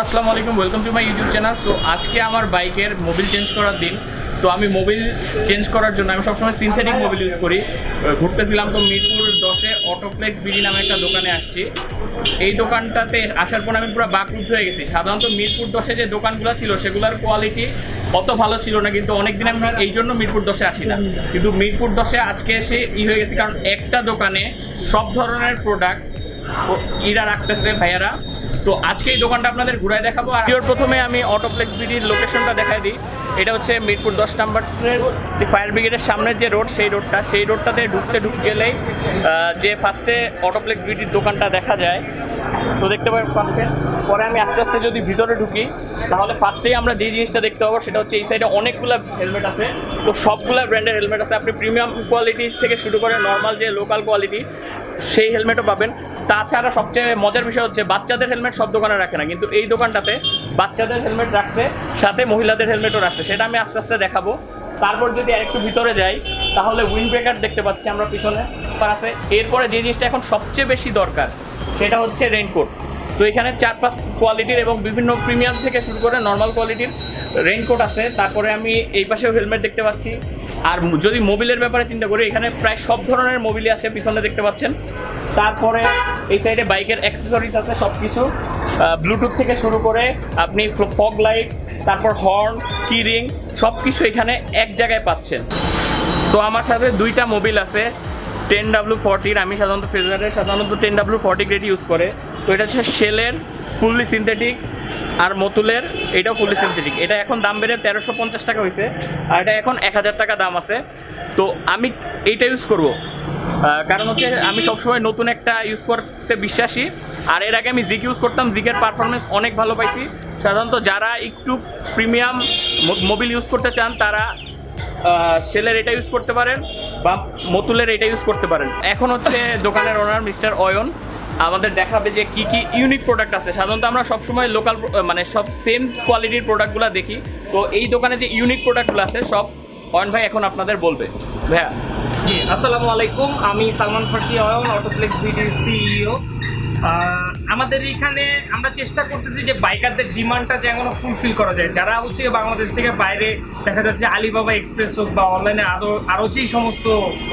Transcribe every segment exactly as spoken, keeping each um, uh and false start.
আসসালামু আলাইকুম, welcome to my YouTube channel. So আজকে আমার বাইকের মোবিল চেঞ্জ করার দিন। তো আমি মোবিল চেঞ্জ করার জন্য আমি সবসময় সিনথেটিক মোবিল ইউজ করি। ঘুরতেছিলাম তো মিরপুর দশে অটোপ্লেক্স বিডি নামে একটা দোকানে আসছি। এই দোকানটাতে আসার পর আমি পুরো বাকরুদ্ধ হয়ে গেছি। সাধারণত মিরপুর দশে যে দোকানগুলো ছিল সেগুলোর কোয়ালিটি অত ভালো ছিল না, কিন্তু অনেকদিন আমি এই জন্য মিরপুর দশে আসি না। কিন্তু মিরপুর দশে আজকে এসে ই হয়ে গেছি, কারণ একটা দোকানে সব ধরনের প্রোডাক্ট ইরা রাখতেছে ভাইয়ারা। তো আজকে এই দোকানটা আপনাদের ঘুরায় দেখাবো। আর প্রথমে আমি অটোপ্লেক্স বিডির লোকেশনটা দেখাই দিই। এটা হচ্ছে মিরপুর দশ নাম্বারের ফায়ার ব্রিগেডের সামনের যে রোড, সেই রোডটা সেই রোডটাতে ঢুকতে ঢুকে গেলেই যে ফার্স্টে অটোপ্লেক্স বিডির দোকানটা দেখা যায়। তো দেখতে পাচ্ছেন। পরে আমি আস্তে আস্তে যদি ভিতরে ঢুকি তাহলে ফার্স্টেই আমরা যে জিনিসটা দেখতে পাবো সেটা হচ্ছে এই সাইডে অনেকগুলো হেলমেট আছে। তো সবগুলো ব্র্যান্ডের হেলমেট আছে। আপনি প্রিমিয়াম কোয়ালিটি থেকে শুরু করে নর্মাল যে লোকাল কোয়ালিটি সেই হেলমেটও পাবেন। তাছাড়া সবচেয়ে মজার বিষয় হচ্ছে বাচ্চাদের হেলমেট সব দোকানে রাখে না, কিন্তু এই দোকানটাতে বাচ্চাদের হেলমেট রাখছে, সাথে মহিলাদের হেলমেটও রাখছে। সেটা আমি আস্তে আস্তে দেখাবো। তারপর যদি আরেকটু ভিতরে যাই তাহলে উইন্ড ব্রেকার দেখতে পাচ্ছি আমরা পিছনে আছে। এরপরে যে জিনিসটা এখন সবচেয়ে বেশি দরকার সেটা হচ্ছে রেইনকোট। তো এখানে চার পাঁচ কোয়ালিটির এবং বিভিন্ন প্রিমিয়াম থেকে শুরু করে নর্মাল কোয়ালিটির রেইনকোট আছে। তারপরে আমি এই পাশেও হেলমেট দেখতে পাচ্ছি। আর যদি মোবিলের ব্যাপারে চিন্তা করি এখানে প্রায় সব ধরনের মোবিলই আছে, পিছনে দেখতে পাচ্ছেন। তারপরে এই সাইডে বাইকের অ্যাক্সেসরিজ আছে সব কিছু, ব্লুটুথ থেকে শুরু করে আপনি ফগ লাইট, তারপর হর্ন, কি রিং, সব কিছু এখানে এক জায়গায় পাচ্ছেন। তো আমার সাথে দুইটা মোবিল আছে টেন ডাব্লু ফর্টির। আমি সাধারণত ফেজারের সাধারণত ten W forty grade use করে। তো এটা হচ্ছে শেলের ফুললি সিনথেটিক, আর মতুলের এটাও ফুললি সিনথেটিক। এটা এখন দাম বেড়ে তেরোশো পঞ্চাশ টাকা হয়েছে, আর এটা এখন এক হাজার টাকা দাম আছে। তো আমি এইটা ইউজ করব কারণ হচ্ছে আমি সবসময় নতুন একটা ইউজ করতে বিশ্বাসী। আর এর আগে আমি জিক ইউজ করতাম, জিকের পারফরমেন্স অনেক ভালো পাইছি। সাধারণত যারা একটু প্রিমিয়াম মোবিল ইউজ করতে চান তারা শেলের এটা ইউজ করতে পারেন বা মতুলের এটা ইউজ করতে পারেন। এখন হচ্ছে দোকানের ওনার মিস্টার অয়ন আমাদের দেখাবে যে কি কি ইউনিক প্রোডাক্ট আছে। সাধারণত আমরা সবসময় লোকাল মানে সব সেম কোয়ালিটির প্রোডাক্টগুলো দেখি। তো এই দোকানে যে ইউনিক প্রোডাক্টগুলো আছে সব অয়ন ভাই এখন আপনাদের বলবে। ভাইয়া জি, আসসালামু আলাইকুম। আমি সালমান ফার্সি অয়ন, অটোপ্লেক্স বিডির সিইও। আমাদের এখানে আমরা চেষ্টা করতেছি যে বাইকারদের ডিমান্ডটা যেন ফুলফিল করা যায়। যারা হচ্ছে বাংলাদেশ থেকে বাইরে দেখা যাচ্ছে আলিবাবা এক্সপ্রেস হোক বা অনলাইনে আরও আরও যেই সমস্ত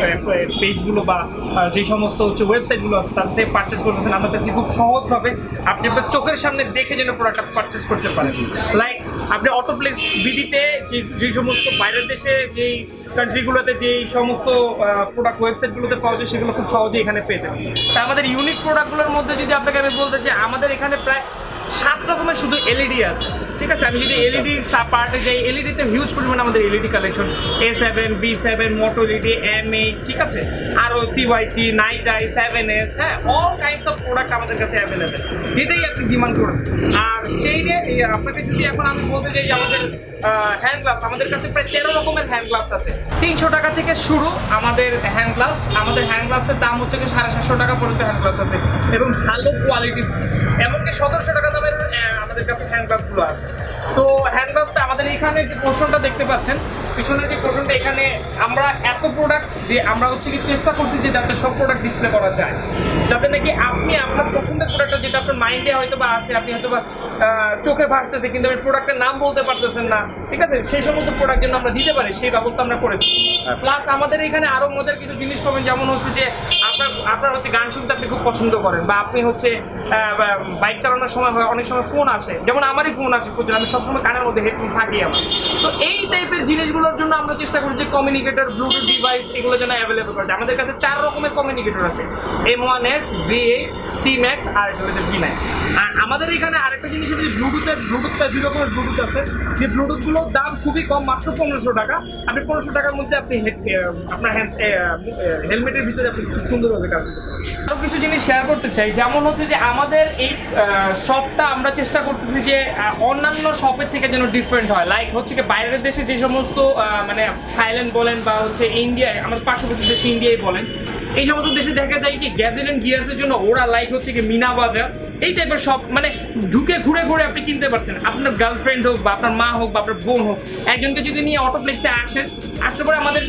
পেজগুলো বা যেই সমস্ত হচ্ছে ওয়েবসাইটগুলো আছে তার থেকে পারচেস করতেছেন, আমরা চাচ্ছি খুব সহজভাবে আপনি আপনার চোখের সামনে দেখে যেন প্রোডাক্টটা পারচেস করতে পারেন। লাইক আপনি অটোপ্লেক্স বিডিতে যে যেই সমস্ত বাইরের দেশে যেই কান্ট্রিগুলোতে যেই সমস্ত প্রোডাক্ট ওয়েবসাইটগুলোতে পাওয়া যায় সেগুলো খুব সহজেই এখানে পেয়ে যাবেন। তা আমাদের ইউনিক প্রোডাক্টগুলোর মধ্যে যদি আপনাকে আমি বলতে যে আমাদের এখানে প্রায় সাত রকমের শুধু এলইডি আছে, ঠিক আছে। আমি যদি এলইডি পার্টে যাই, এলইডিতে হিউজ পরিমাণে আমাদের LED collection, A seven, B seven, moto LED, M eight, ঠিক আছে, আরও CYT, night eye, seven S, হ্যাঁ, অল কাইন্ডস অফ প্রোডাক্ট আমাদের কাছে অ্যাভেলেবেল, যেটাই আপনি ডিমান্ড করেন। আর সেই যে আপনাকে যদি এখন আমি বলতে চাই যে আমাদের হ্যান্ড গ্লাভস, আমাদের কাছে প্রায় তেরো রকমের হ্যান্ড গ্লাভস আছে। তিনশো টাকা থেকে শুরু আমাদের হ্যান্ড গ্লাভস। আমাদের হ্যান্ড গ্লাভসের দাম হচ্ছে কি সাড়ে সাতশো টাকা পর্যন্ত হ্যান্ড গ্লাভস আছে এবং ভালো কোয়ালিটি, এমনকি সতেরোশো টাকা দামের আমাদের কাছে হ্যান্ড গ্লাভসগুলো আছে। তো হ্যান্ড গ্লাভসটা আমাদের এখানে যে পোর্শনটা দেখতে পাচ্ছেন, পিছনের যে পোর্শনটা, এখানে আমরা এত প্রোডাক্ট যে আমরা হচ্ছে কি চেষ্টা করছি যে যাতে সব প্রোডাক্ট ডিসপ্লে করা যায়, যাতে নাকি আপনি আপনার পছন্দের প্রোডাক্টটা যেটা আপনার মাইন্ডে হয়তো বা আছে, আপনি হয়তো বা চোখে ভাসতেছে কিন্তু আপনি প্রোডাক্টের নাম বলতে পারতেছেন না, ঠিক আছে, সেই সমস্ত প্রোডাক্ট যেন আমরা দিতে পারি সেই ব্যবস্থা আমরা করেছি। প্লাস আমাদের এখানে আরও মজার কিছু জিনিস পাবেন, যেমন হচ্ছে যে আপনার আপনার হচ্ছে গান শুনতে আপনি খুব পছন্দ করেন, বা আপনি হচ্ছে বাইক চালানোর সময় অনেক সময় ফোন আসে, যেমন আমারই ফোন আসে প্রচুর, আমি সবসময় কানের মধ্যে হেডফোন থাকি আমার। তো এই টাইপের জিনিসগুলোর জন্য আমরা চেষ্টা করি যে কমিউনিকেটর, ব্লুটুথ ডিভাইস এগুলো যেন অ্যাভেলেবল করা যায়। আমাদের কাছে চার রকমের কমিউনিকেটর আছে, M one S, V eight, T max আর ভি নাইন। আর আমাদের এখানে আরেকটা জিনিস হচ্ছে ব্লুটুথের ব্লুটুথটা দুই রকমের ব্লুটুথ আছে, যে ব্লুটুথগুলোর দাম খুবই কম, মাত্র পনেরোশো টাকা। আপনি পনেরোশো টাকার মধ্যে আপনি আপনার হেলমেটের ভিতরে আপনি খুব সুন্দরভাবে কাজ করতে পারেন। আরও কিছু জিনিস শেয়ার করতে চাই, যেমন হচ্ছে যে আমাদের এই শপটা আমরা চেষ্টা করতেছি যে অন্যান্য শপের থেকে যেন ডিফারেন্ট হয়। লাইক হচ্ছে কি বাইরের দেশে যে সমস্ত মানে থাইল্যান্ড বলেন বা হচ্ছে ইন্ডিয়ায়, আমাদের পার্শ্ববর্তী দেশে ইন্ডিয়ায় বলেন, এই সমস্ত দেশে দেখা যায় কি গ্যাজেট অ্যান্ড গিয়ার্সের জন্য ওরা লাইক হচ্ছে কি মিনা বাজার এই টাইপের সব, মানে ঢুকে ঘুরে ঘুরে আপনি কিনতে পারছেন। আপনার গার্লফ্রেন্ড হোক বা আপনার মা হোক বা আপনার বোন হোক, একজনকে যদি নিয়ে অটোপ্লেক্সে আসেন, আসলে পরে আমাদের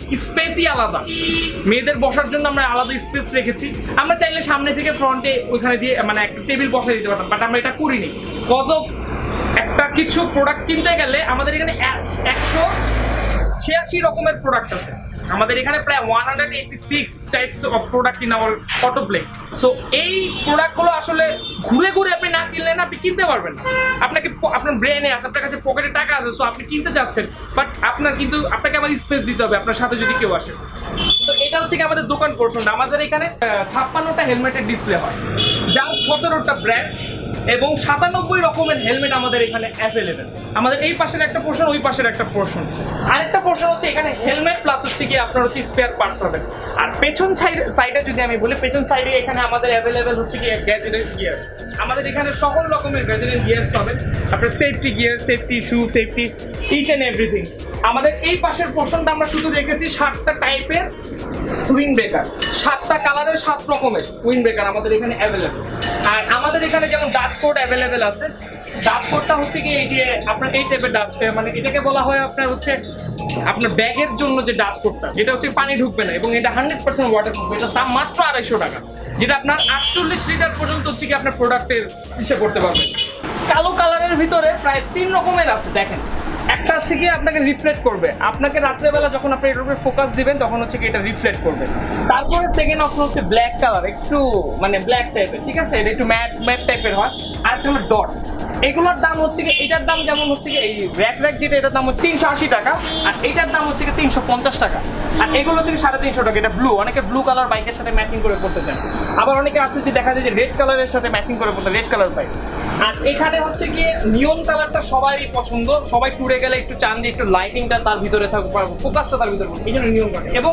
স্পেসই আলাদা, মেয়েদের বসার জন্য আমরা আলাদা স্পেস রেখেছি। আমরা চাইলে সামনে থেকে ফ্রন্টে ওইখানে দিয়ে মানে একটা টেবিল বসা দিতে পারতাম, বাট আমরা এটা করিনি কজ অফ একটা কিছু প্রোডাক্ট কিনতে গেলে আমাদের এখানে একশো ছিয়াশি রকমের প্রোডাক্ট আছে। আমাদের এখানে প্রায় one hundred eighty six types of product in our Autoplex. So এই প্রোডাক্টগুলো আসলে ঘুরে ঘুরে আপনি না কিনলে না আপনি কিনতে পারবেন না। আপনাকে আপনার ব্রেনে আছে, আপনার কাছে পকেটে টাকা আছে, সো আপনি কিনতে চাচ্ছেন, বাট আপনার কিন্তু আপনাকে আমার স্পেস দিতে হবে আপনার সাথে যদি কেউ আসে। তো এটা হচ্ছে কি আমাদের দোকান পোর্শনটা। আমাদের এখানে ছাপ্পান্নটা হেলমেটের ডিসপ্লে হয়, যার সতেরোটা ব্র্যান্ড এবং সাতানব্বই রকমের হেলমেট আমাদের এখানে অ্যাভেলেবেল। আমাদের এই পাশের একটা পোর্শন, ওই পাশের একটা পোর্শন। আরেকটা পোর্শন হচ্ছে এখানে হেলমেট প্লাস হচ্ছে কি আপনার হচ্ছে স্পেয়ার পার্টস পাবেন। আর পেছন সাইড সাইডে যদি আমি বলি, পেছন সাইডে এখানে আমাদের অ্যাভেলেবেল হচ্ছে কি গ্যাজেটেড গিয়ার। আমাদের এখানে সকল রকমের গ্যাজেটেড গিয়ার্স পাবেন, আপনার safety gear, safety shoe, safety each and everything. আমাদের এই পাশের পোর্শনটা আমরা শুধু রেখেছি সাতটা টাইপের উইন্ড ব্রেকার, সাতটা কালারের সাত রকমের উইন্ড ব্রেকার আমাদের এখানে অ্যাভেলেবেল। আর আমাদের এখানে যেমন ডাস্ট কোট অ্যাভেলেবেল আছে। ডাস্ট কোটটা হচ্ছে কি এই যে আপনার এই টাইপের ডাস্ট, মানে এটাকে বলা হয় আপনার হচ্ছে আপনার ব্যাগের জন্য যে ডাস্ট কোটটা, যেটা হচ্ছে পানি ঢুকবে না এবং এটা হান্ড্রেড পার্সেন্ট ওয়াটার প্রুফ। এটার দাম মাত্র আড়াইশো টাকা, যেটা আপনার আটচল্লিশ লিটার পর্যন্ত হচ্ছে কি আপনার প্রোডাক্টের ইচ্ছে করতে পারবেন। কালো কালারের ভিতরে প্রায় তিন রকমের আছে দেখেন। একটা হচ্ছে কি আপনাকে রিফ্লেক্ট করবে, আপনাকে রাত্রেবেলা যখন আপনি এটার উপরে ফোকাস দিবেন তখন হচ্ছে কি এটা রিফ্লেক্ট করবে। তারপরে সেকেন্ড অপশন হচ্ছে ব্ল্যাক কালার, একটু মানে ব্ল্যাক টাইপের, ঠিক আছে, এটা একটু ম্যাট ম্যাট টাইপের হয়। আর একটা হলো ডট। এগুলোর দাম হচ্ছে কি, এটার দাম যেমন হচ্ছে কি এই র্যাক র্যাক যেটা, এটার দাম হচ্ছে তিনশো আশি টাকা, আর এইটার দাম হচ্ছে কি তিনশো পঞ্চাশ টাকা। আর এগুলো হচ্ছে কি সাড়ে তিনশো টাকা। এটা ব্লু, অনেকে ব্লু কালার বাইকের সাথে ম্যাচিং করে পড়তে চান। আবার অনেকে আছে যে দেখা যায় যে রেড কালারের সাথে ম্যাচিং করে পড়তে, রেড কালার বাইক। আর এখানে হচ্ছে কি নিয়ন কালারটা সবারই পছন্দ, সবাই ট্যুরে গেলে একটু চান যে একটু লাইটিংটা তার ভিতরে থাকুক, ফোকাসটা তার ভিতরে, এই জন্য নিয়ন কালার। এবং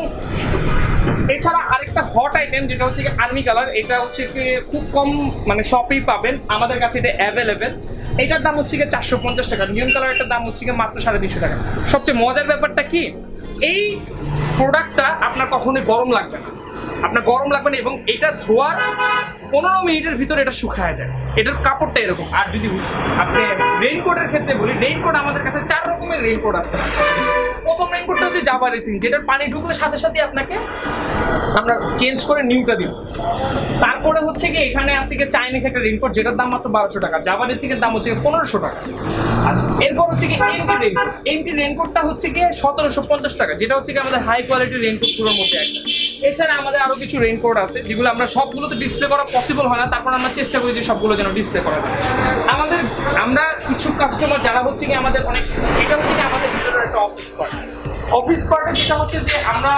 এছাড়া আরেকটা হট আইটেম যেটা হচ্ছে কি আর্মি কালার, এটা হচ্ছে কি খুব কম মানে শপেই পাবেন, আমাদের কাছে এটা অ্যাভেলেবেল। এটার দাম হচ্ছে কি চারশো পঞ্চাশ টাকা। নিয়ন কালারটার দাম হচ্ছে কি মাত্র সাড়ে তিনশো টাকা। সবচেয়ে মজার ব্যাপারটা কি, এই প্রোডাক্টটা আপনার কখনোই গরম লাগবে না, আপনার গরম লাগবে না, এবং এটা ধোয়ার পনেরো মিনিটের ভিতরে এটা শুকায় যায়। এটার কাপড়টা এরকম। আর যদি আপনি রেইনকোটের ক্ষেত্রে বলি, রেইনকোট আমাদের কাছে চার রকমের রেইনকোট আছে। প্রথম রেইনকোটটা হচ্ছে জাভা রেসিং, যেটার পানি ঢুকলে সাথে সাথে আপনাকে আমরা চেঞ্জ করে নিউটা দিব। তারপরে হচ্ছে কি এখানে আছে কি চাইনিজ একটা রেইনকোট, যেটার দাম মাত্র বারোশো টাকা। জাভা রেসিং এর দাম হচ্ছে পনেরোশো টাকা। আচ্ছা, এরপর হচ্ছে কি এমটি রেইনকোট। এমটি রেইনকোটটা হচ্ছে কি সতেরোশো পঞ্চাশ টাকা, যেটা হচ্ছে কি আমাদের হাই কোয়ালিটির রেইনকোটগুলোর মধ্যে একটা। এছাড়া আমাদের আরো কিছু রেইনকোট আছে যেগুলো আমরা সবগুলোতে ডিসপ্লে করা পসিবল হয় না, তারপর আমরা চেষ্টা করি যে সবগুলো যেন ডিসপ্লে করা যায়। আমাদের আমরা কিছু কাস্টমার যারা হচ্ছে কি আমাদের অনেক, এটা হচ্ছে কি আমাদের ভিতরের একটা অফিস পার্ট। অফিস পার্টে যেটা হচ্ছে যে আমরা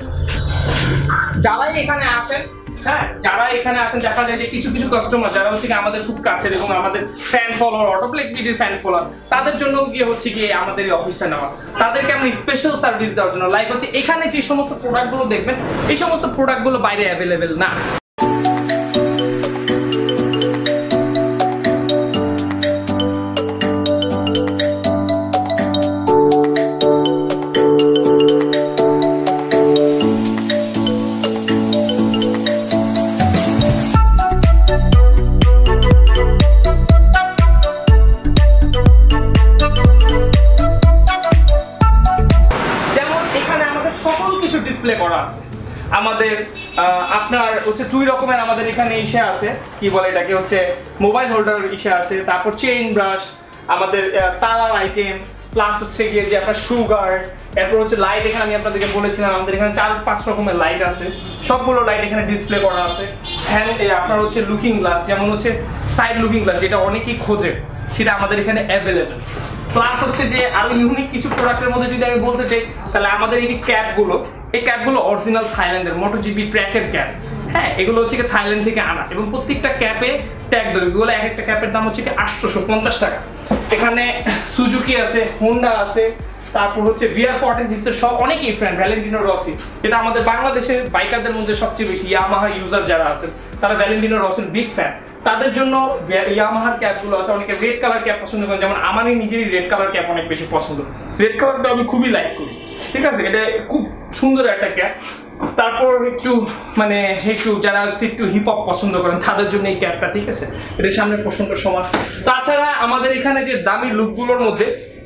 যারাই এখানে আসেন, হ্যাঁ যারা এখানে আসেন দেখা যায় যে কিছু কিছু কাস্টমার যারা হচ্ছে কি আমাদের খুব কাছের এবং আমাদের ফ্যান ফলোয়ার, অটোপ্লেক্স ভিডিওর ফ্যান ফলোয়ার, তাদের জন্য গিয়ে হচ্ছে গিয়ে আমাদের এই অফিসটা নেওয়া, তাদেরকে আমরা স্পেশাল সার্ভিস দেওয়ার জন্য। লাইক হচ্ছে এখানে যে সমস্ত প্রোডাক্টগুলো দেখবেন, এই সমস্ত প্রোডাক্টগুলো বাইরে অ্যাভেলেবেল না। ডিসপ্লে করা আছে আমাদের, আপনার হচ্ছে দুই রকমের আমাদের এখানে ইসে আছে, কি বলে এটাকে হচ্ছে মোবাইল হোল্ডার ইসে আছে, তারপর চেইন ব্রাশ, আমাদের তারার আইটেম, প্লাস হচ্ছে গিয়ে যে আপনার সুগার, এরপর হচ্ছে লাইট। এখানে আমি আপনাদেরকে বলেছিলাম আমাদের এখানে চার পাঁচ রকমের লাইট আছে, সবগুলো লাইট এখানে ডিসপ্লে করা আছে। হ্যান্ড আপনার হচ্ছে লুকিং গ্লাস, যেমন হচ্ছে সাইড লুকিং গ্লাস, যেটা অনেকেই খোঁজে, সেটা আমাদের এখানে অ্যাভেলেবেল। প্লাস হচ্ছে যে আরো ইউনিক কিছু প্রোডাক্টের মধ্যে যদি আমি বলতে চাই, তাহলে আমাদের এই যে ক্যাপগুলো, এই ক্যাপগুলো অরিজিনাল থাইল্যান্ডের মোটোজিপি ট্র্যাকের ক্যাপ। হ্যাঁ, এগুলো হচ্ছে কি থাইল্যান্ড থেকে আনা, এবং প্রত্যেকটা ক্যাপে ট্যাগ ধরে, এগুলো এক একটা ক্যাপের দাম হচ্ছে কি আটশোশো পঞ্চাশ টাকা। এখানে সুজুকি আছে, হোন্ডা আছে, তারপর হচ্ছে বিআর ফর্টি সিক্স এর সব অনেকেই ফ্রেন্ড, ভ্যালেন্টিনো রসি, যেটা আমাদের বাংলাদেশের বাইকারদের মধ্যে সবচেয়ে বেশি ইয়ামাহা ইউজার যারা আছেন, তারা ভ্যালেন্টিনো রসির বিগ ফ্যান। তাদের জন্য ইয়ামাহার ক্যাপগুলো আছে। অনেকে রেড কালার ক্যাপ পছন্দ করেন, যেমন আমারই নিজেরই রেড কালার ক্যাপ অনেক বেশি পছন্দ। রেড কালারটা আমি খুবই লাইক করি, ঠিক আছে, এটা খুব সুন্দর একটা ক্যাপ। তারপর একটু মানে একটু যারা হচ্ছে একটু হিপ হপ পছন্দ করেন তাদের জন্য এই ক্যাপটা, ঠিক আছে, এটার সামনে প্রশ্নটা সমান। তাছাড়া আমাদের এখানে যে দামি লুকগুলোর মধ্যে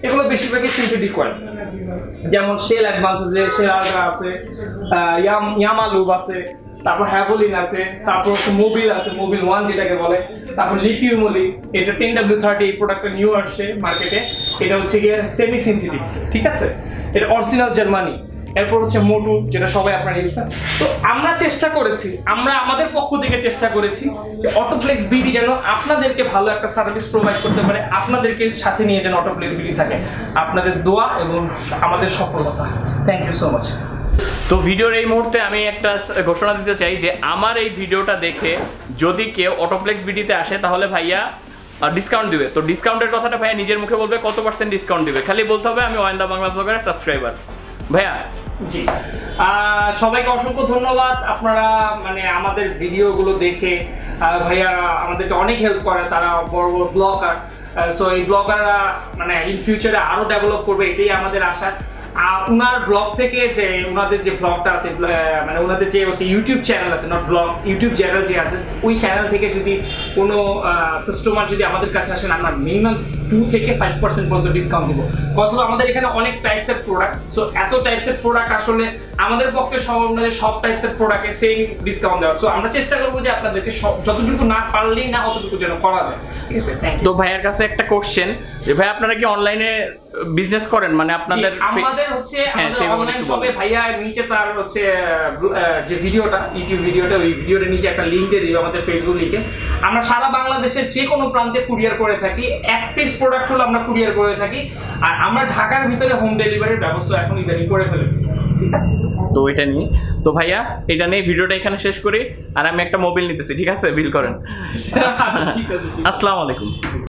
এগুলো বেশিরভাগই সিনথেটিক কোয়ালিটি, যেমন শেল অ্যাডভান্স আছে, শেল আলট্রা আছে, ইয়াম ইয়ামা লুব আছে, তারপর হ্যাভোলিন আছে, তারপর মোবিল আছে, মোবিল ওয়ান যেটাকে বলে, তারপর লিকিউমলি, এটা টেন ডাব্লিউ থার্টি, এই প্রোডাক্টটা নিউ আসছে মার্কেটে, এটা হচ্ছে গিয়ে সেমি সিনথেটিক, ঠিক আছে, এটা অরিজিনাল জার্মানি। এরপর হচ্ছে মোটু, যেটা সবাই আপনারা ইউজ করেন। তো আমরা চেষ্টা করেছি, আমরা আমাদের পক্ষ থেকে চেষ্টা করেছি যে অটোপ্লেক্স বিডি যেন আপনাদেরকে ভালো একটা সার্ভিস প্রোভাইড করতে পারে, আপনাদেরকে সাথে নিয়ে যেন অটোপ্লেক্স বিডি থাকে। আপনাদের দোয়া এবং আমাদের সফলতা। Thank you so much. তো ভিডিওর এই মুহূর্তে আমি একটা ঘোষণা দিতে চাই যে আমার এই ভিডিওটা দেখে যদি কেউ অটোপ্লেক্স বিডিতে আসে তাহলে ভাইয়া ডিসকাউন্ট দিবে। তো ডিসকাউন্টের কথাটা ভাইয়া নিজের মুখে বলবে, কত পার্সেন্ট ডিসকাউন্ট দিবে, খালি বলতে হবে আমি ওয়াইন দা বাংলা ব্লগারের সাবস্ক্রাইবার। ভাইয়া জি, সবাইকে অসংখ্য ধন্যবাদ। আপনারা মানে আমাদের ভিডিওগুলো দেখে ভাইয়া আমাদেরকে অনেক হেল্প করে, তারা বড় বড় ব্লগার। সো এই ব্লগাররা মানে ইন ফিউচারে আরো ডেভেলপ করবে, এটাই আমাদের আশা। ওনার ব্লগ থেকে যে ওনাদের যে ব্লগটা আছে, মানে ওনাদের যে হচ্ছে ইউটিউব চ্যানেল আছে, নট ব্লগ, ইউটিউব চ্যানেল যে আছে, ওই চ্যানেল থেকে যদি কোনো কাস্টমার যদি আমাদের কাছে আসেন, আমরা মিনিমাম টু থেকে ফাইভ পার্সেন্ট পর্যন্ত ডিসকাউন্ট দেবো। কজ আমাদের এখানে অনেক টাইপসের প্রোডাক্ট, সো এত টাইপসের প্রোডাক্ট আসলে আমাদের পক্ষে সম্ভব নয় সব টাইপসের প্রোডাক্টে সেম ডিসকাউন্ট দেওয়া। সো আমরা চেষ্টা করবো যে আপনাদেরকে সব যতটুকু না পারলেই না অতটুকু যেন করা যায়, ঠিক আছে। Thank you. তো ভাইয়ের কাছে একটা কোশ্চেন, যে ভাই আপনারা কি অনলাইনে বিজনেস করেন, মানে আপনাদের আমাদের হচ্ছে অনলাইন শপে ভাইয়া নিচে তার হচ্ছে যে ভিডিওটা, ইউটিউব ভিডিওটা, ওই ভিডিওটার নিচে একটা লিংক দিয়ে দিই আমাদের ফেসবুক লিংকে। আমরা সারা বাংলাদেশের যে কোনো প্রান্তে কুরিয়ার করে থাকি, এক পিস প্রোডাক্ট হলে আমরা কুরিয়ার করে থাকি, আর আমরা ঢাকার ভিতরে হোম ডেলিভারির ব্যবস্থা এখন ইদানিং করে ফেলেছি, ঠিক আছে। তো এটা নিয়ে, তো ভাইয়া এটা নিয়ে ভিডিওটা এখানে শেষ করি, আর আমি একটা মোবাইল নিতেছি, ঠিক আছে, বিল করেন। ঠিক আছে। আসসালামু আলাইকুম।